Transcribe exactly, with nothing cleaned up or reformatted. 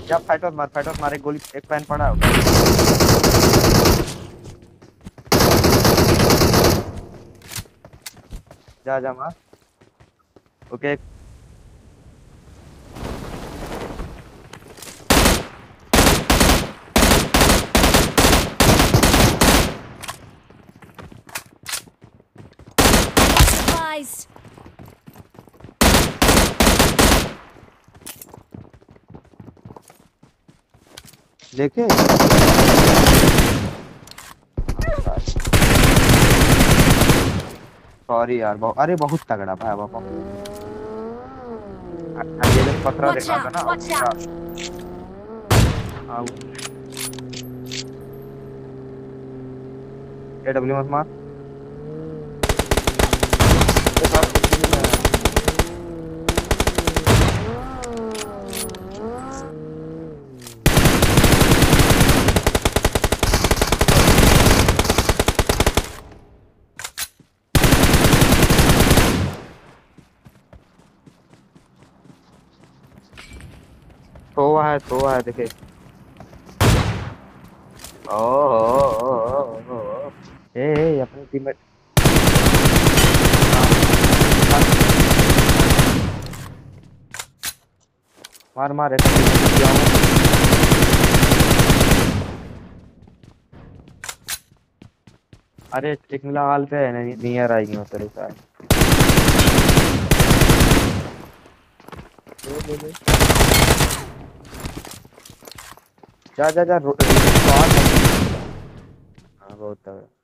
या fight out मार, fight out मार, एक गोली एक पैन पड़ा होगा। जा जा मार। ओके। Supplies. देखे सॉरी यार, बहु, अरे बहुत तगड़ा भाई बाबा। ये जो पत्रा Watch देखा था out! ना Watch पत्रा। out! हाँ ए डब्ल्यू मत मार। ये साथ कुछ नहीं है। तो हुआ है तो हुआ है देखे। ओ ओ ओ ओ ओ ए ए, अपनी टीममेट। मार मार एक टीममेट दिया हूँ। अरे एक हाल पे है नहीं, नियर आएगी वो तेरे साथ। ले ले ले। जा जा जा रो- रो- रो- हाँ बहुत तगड़ा।